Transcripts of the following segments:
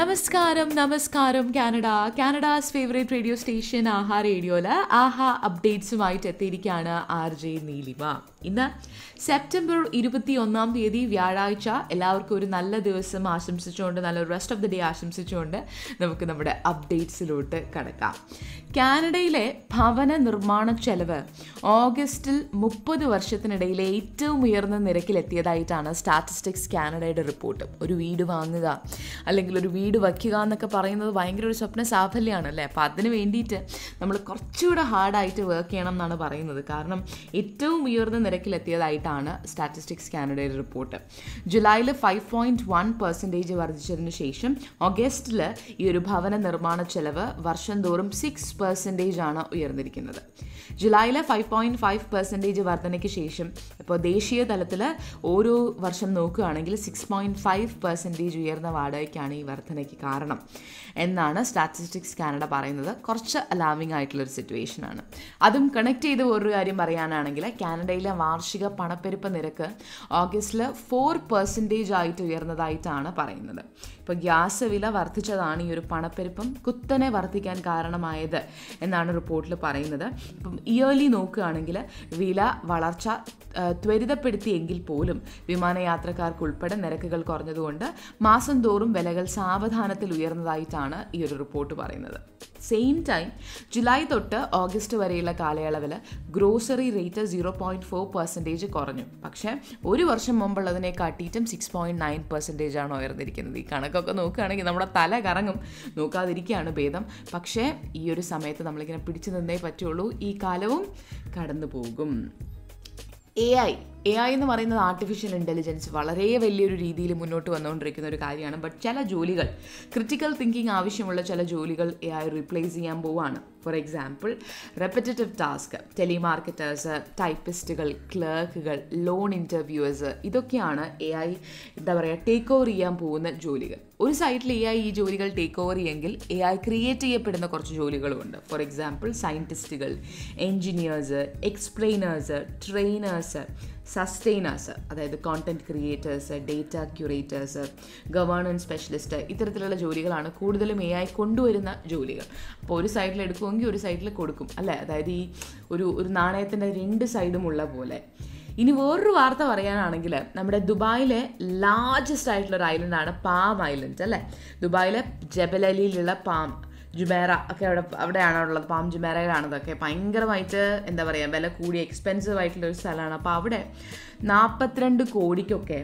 നമസ്കാരം Canada's favourite radio station Aha റേഡിയോയിൽ ആഹാ അപ്ഡേറ്റ്സുമായിട്ട് എത്തിയിരിക്കുകയാണ് RJ നീലിമ. ഇന്ന് സെപ്റ്റംബർ 21 വ്യാഴാഴ്ച. എല്ലാവർക്കും ഒരു നല്ല ദിവസം ആശംസിച്ചുകൊണ്ട്, നല്ലൊരു റെസ്റ്റ് ഓഫ് ദി ഡേ ആശംസിച്ചുകൊണ്ട് നമുക്ക് നമ്മുടെ അപ്ഡേറ്റ്സിലോട്ട് കടക്കാം. കാനഡയിലെ ഭവന നിർമ്മാണ ചെലവ് ഓഗസ്റ്റിൽ 30 വർഷത്തിനിടയിലെ ഏറ്റവും ഉയർന്ന നിരക്കിലെത്തിയതായിട്ടാണ് സ്റ്റാറ്റിസ്റ്റിക്സ് കാനഡയുടെ റിപ്പോർട്ട്. ഒരു വീട് വാങ്ങുക അല്ലെങ്കിൽ ഒരു വീട് വയ്ക്കുക എന്നൊക്കെ പറയുന്നത് ഭയങ്കര ഒരു സ്വപ്ന സാഫല്യമാണ് അല്ലേ. അപ്പോൾ അതിന് വേണ്ടിയിട്ട് നമ്മൾ കുറച്ചുകൂടെ ഹാർഡായിട്ട് വർക്ക് ചെയ്യണം എന്നാണ് പറയുന്നത്. കാരണം ഏറ്റവും ഉയർന്ന നിരക്കിലെത്തിയതായിട്ടാണ് സ്റ്റാറ്റിസ്റ്റിക്സ് കാനഡയുടെ റിപ്പോർട്ട്. ജൂലൈയിൽ 5.1% വർദ്ധിച്ചതിന് ശേഷം ഓഗസ്റ്റിൽ ഈ ഒരു ഭവന നിർമ്മാണ ചെലവ് വർഷം തോറും 6% ആണ് ഉയർന്നിരിക്കുന്നത്. ജൂലൈയിലെ 5.5% വർധനയ്ക്ക് ശേഷം ഇപ്പോൾ ദേശീയ തലത്തിൽ ഓരോ വർഷം നോക്കുകയാണെങ്കിൽ 6.5% ഉയർന്ന വാടകയ്ക്കാണ് ഈ വർധനയ്ക്ക് കാരണം എന്നാണ് സ്റ്റാറ്റിസ്റ്റിക്സ് കാനഡ പറയുന്നത്. കുറച്ച് അലാമിംഗ് ആയിട്ടുള്ളൊരു സിറ്റുവേഷനാണ്. അതും കണക്ട് ചെയ്ത് ഒരു കാര്യം പറയാനാണെങ്കിൽ കാനഡയിലെ വാർഷിക പണപ്പെരുപ്പ നിരക്ക് ഓഗസ്റ്റിൽ 4% ആയിട്ട് ഉയർന്നതായിട്ടാണ് പറയുന്നത്. ഇപ്പോൾ ഗ്യാസ് വില വർദ്ധിച്ചതാണ് ഈ ഒരു പണപ്പെരുപ്പം കുത്തനെ വർദ്ധിക്കാൻ കാരണമായത് എന്നാണ് റിപ്പോർട്ടിൽ പറയുന്നത്. ഇപ്പം ഇയർലി നോക്കുകയാണെങ്കിൽ വില വളർച്ച ത്വരിതപ്പെടുത്തിയെങ്കിൽ പോലും വിമാനയാത്രക്കാർക്ക് ഉൾപ്പെടെ നിരക്കുകൾ കുറഞ്ഞതുകൊണ്ട് മാസം തോറും വിലകൾ സാവധാനത്തിൽ ഉയർന്നതായിട്ടാണ് ഈ ഒരു റിപ്പോർട്ട് പറയുന്നത്. സെയിം ടൈം ജൂലൈ തൊട്ട് ഓഗസ്റ്റ് വരെയുള്ള കാലയളവിൽ ഗ്രോസറി റേറ്റ് 0.4% കുറഞ്ഞു. പക്ഷേ ഒരു വർഷം മുമ്പുള്ളതിനെ കാട്ടിയിട്ടും 6.9% ആണ് ഉയർന്നിരിക്കുന്നത്. ഈ കണക്കൊക്കെ നോക്കുകയാണെങ്കിൽ നമ്മുടെ തല കറങ്ങും. നോക്കാതിരിക്കുകയാണ് ഭേദം. പക്ഷേ ഈ ഒരു സമയത്ത് നമ്മളിങ്ങനെ പിടിച്ചു നിന്നേ പറ്റുള്ളൂ. ഈ കാലവും കടന്നു പോകും. AI എന്ന് പറയുന്നത് ആർട്ടിഫിഷ്യൽ ഇൻ്റലിജൻസ് വളരെ വലിയൊരു രീതിയിൽ മുന്നോട്ട് വന്നുകൊണ്ടിരിക്കുന്ന ഒരു കാര്യമാണ്. ബട്ട് ചില ജോലികൾ, ക്രിട്ടിക്കൽ തിങ്കിങ് ആവശ്യമുള്ള ചില ജോലികൾ AI റീപ്ലേസ് ചെയ്യാൻ പോവുകയാണ്. For example repetitive task, telemarketers, ടൈപ്പിസ്റ്റുകൾ, ക്ലർക്കുകൾ, ലോൺ ഇൻ്റർവ്യൂവേഴ്സ്, ഇതൊക്കെയാണ് AI ടേക്ക് ഓവർ ചെയ്യാൻ പോകുന്ന ജോലികൾ. ഒരു സൈഡിൽ AI ഈ ജോലികൾ ടേക്ക് ഓവർ ചെയ്യുമെങ്കിൽ AI ക്രിയേറ്റ് ചെയ്യപ്പെടുന്ന കുറച്ച് ജോലികളുമുണ്ട്. ഫോർ എക്സാമ്പിൾ സയൻറ്റിസ്റ്റുകൾ, എൻജിനീയേഴ്സ്, എക്സ്പ്ലെയിനേഴ്സ്, ട്രെയിനേഴ്സ്, സസ്റ്റെയിനേഴ്സ്, അതായത് content creators, data curators, governance specialist, ഇത്തരത്തിലുള്ള ജോലികളാണ് കൂടുതലും AI കൊണ്ടുവരുന്ന ജോലികൾ. അപ്പോൾ ഒരു സൈഡിൽ എടുക്കുമെങ്കിൽ ഒരു സൈഡിൽ കൊടുക്കും അല്ലേ. അതായത് ഈ ഒരു നാണയത്തിൻ്റെ രണ്ട് സൈഡും ഉള്ള പോലെ. ഇനി വേറൊരു വാർത്ത പറയാനാണെങ്കിൽ നമ്മുടെ ദുബായിലെ ലാർജസ്റ്റ് ആയിട്ടുള്ളൊരു ഐലൻഡാണ് പാം ഐലൻഡ് അല്ലേ. ദുബായിലെ ജബലലിയിലുള്ള പാം ജുമേറ ഒക്കെ അവിടെയാണ് ഉള്ളത്. പാം ജുമേറയിലാണ് ഇതൊക്കെ. ഭയങ്കരമായിട്ട് എന്താ പറയുക, വില കൂടിയ എക്സ്പെൻസീവ് ആയിട്ടുള്ളൊരു സ്ഥലമാണ്. അപ്പോൾ അവിടെ 42 കോടിക്കൊക്കെ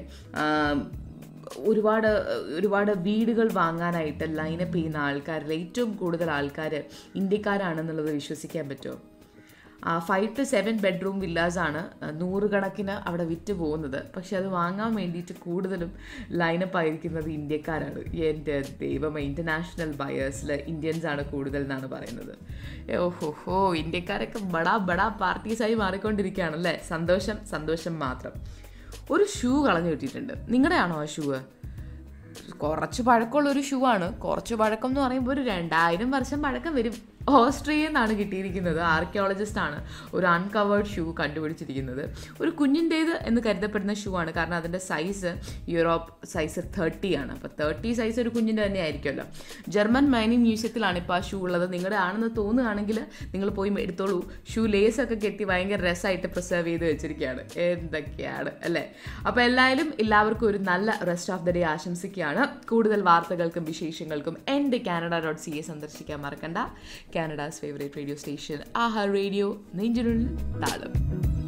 ഒരുപാട് വീടുകൾ വാങ്ങാനായിട്ട് ലൈനപ്പ് ചെയ്യുന്ന ആൾക്കാരിൽ ഏറ്റവും കൂടുതൽ ആൾക്കാർ ഇന്ത്യക്കാരാണെന്നുള്ളത് വിശ്വസിക്കാൻ പറ്റുമോ? 5 to 7 ബെഡ്റൂം വില്ലാസാണ് 100 കണക്കിന് അവിടെ വിറ്റ് പോകുന്നത്. പക്ഷെ അത് വാങ്ങാൻ വേണ്ടിയിട്ട് കൂടുതലും ലൈനപ്പ് ആയിരിക്കുന്നത് ഇന്ത്യക്കാരാണ്. എൻ്റെ ദൈവമേ, ഇൻ്റർനാഷണൽ ബയേഴ്സിൽ ഇന്ത്യൻസാണ് കൂടുതൽ എന്നാണ് പറയുന്നത്. ഓഹോ, ഇന്ത്യക്കാരൊക്കെ ബടാ പാർട്ടീസായി മാറിക്കൊണ്ടിരിക്കുകയാണല്ലേ. സന്തോഷം മാത്രം. ഒരു ഷൂ കളഞ്ഞു കിട്ടിയിട്ടുണ്ട്. നിങ്ങളുടെ ആണോ ആ ഷൂ? കുറച്ച് പഴക്കമുള്ളൊരു ഷൂ ആണ്. കുറച്ച് പഴക്കം എന്ന് പറയുമ്പോൾ ഒരു 2000 വർഷം പഴക്കം വരും. ഓസ്ട്രിയയിൽ നിന്നാണ് കിട്ടിയിരിക്കുന്നത്. ആർക്കിയോളജിസ്റ്റാണ് ഒരു അൺകവേർഡ് ഷൂ കണ്ടുപിടിച്ചിരിക്കുന്നത്. ഒരു കുഞ്ഞിൻ്റേത് എന്ന് കരുതപ്പെടുന്ന ഷൂ ആണ്. കാരണം അതിൻ്റെ സൈസ് യൂറോപ്പ് സൈസ് 30 ആണ്. അപ്പോൾ 30 സൈസ് ഒരു കുഞ്ഞിൻ്റെ തന്നെ ആയിരിക്കുമല്ലോ. ജർമ്മൻ മൈനിങ് മ്യൂസിയത്തിലാണ് ഇപ്പോൾ ആ ഷൂ ഉള്ളത്. നിങ്ങളുടെ ആണെന്ന് തോന്നുകയാണെങ്കിൽ നിങ്ങൾ പോയി എടുത്തോളൂ. ഷൂ ലേസൊക്കെ കെട്ടി ഭയങ്കര രസമായിട്ട് പ്രിസർവ് ചെയ്ത് വെച്ചിരിക്കുകയാണ്. എന്തൊക്കെയാണ് അല്ലേ. അപ്പോൾ എല്ലാവർക്കും ഒരു നല്ല റെസ്റ്റ് ഓഫ് ദ ഡേ ആശംസിക്കുകയാണ്. കൂടുതൽ വാർത്തകൾക്കും വിശേഷങ്ങൾക്കും എൻ്റെ Canada.ca സന്ദർശിക്കാൻ മറക്കണ്ട. Canada's favorite radio station, Aaha Radio, നെഞ്ചിനുള്ളിൽ താളം.